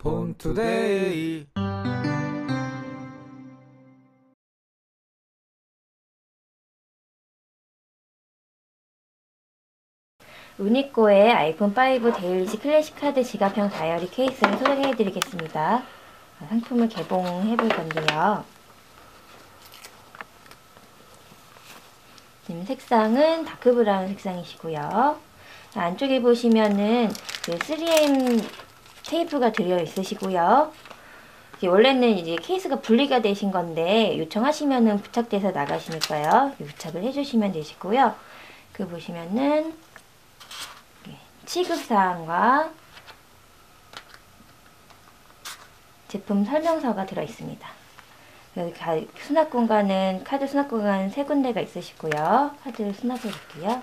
폰투데이. 유니코의 아이폰 5 데일리시 클래식 카드 지갑형 다이어리 케이스를 소개해 드리겠습니다. 상품을 개봉해 볼 건데요. 지금 색상은 다크 브라운 색상이시고요. 안쪽에 보시면은 3M 테이프가 들어 있으시고요. 원래는 이제 케이스가 분리가 되신 건데 요청하시면은 부착돼서 나가시니까요. 부착을 해주시면 되시고요. 그 보시면은 취급사항과 제품 설명서가 들어 있습니다. 여기 수납 공간은 카드 수납 공간 3군데가 있으시고요. 카드를 수납해 볼게요.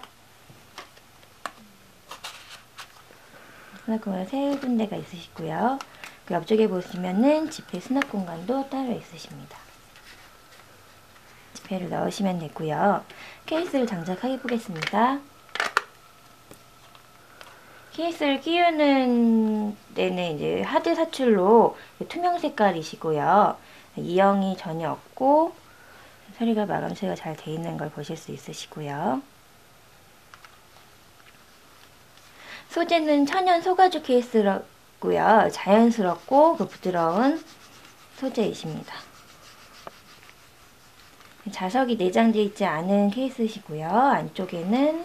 수납 공간 3군데가 있으시고요. 그 옆쪽에 보시면은 지폐 수납 공간도 따로 있으십니다. 지폐를 넣으시면 되고요. 케이스를 장착해 보겠습니다. 케이스를 끼우는 데는 이제 하드 사출로 투명 색깔이시고요. 이형이 전혀 없고 서리가 마감체가 잘 되어 있는 걸 보실 수 있으시고요. 소재는 천연 소가죽 케이스고요. 자연스럽고 부드러운 소재이십니다. 자석이 내장되어 있지 않은 케이스시고요. 안쪽에는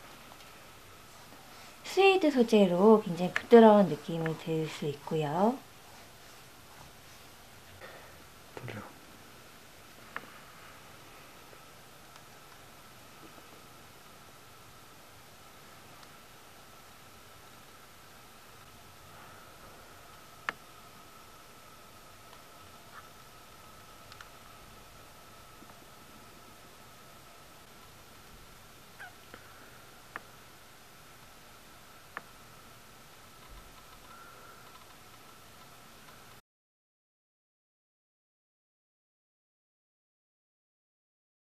스웨이드 소재로 굉장히 부드러운 느낌이 들 수 있고요.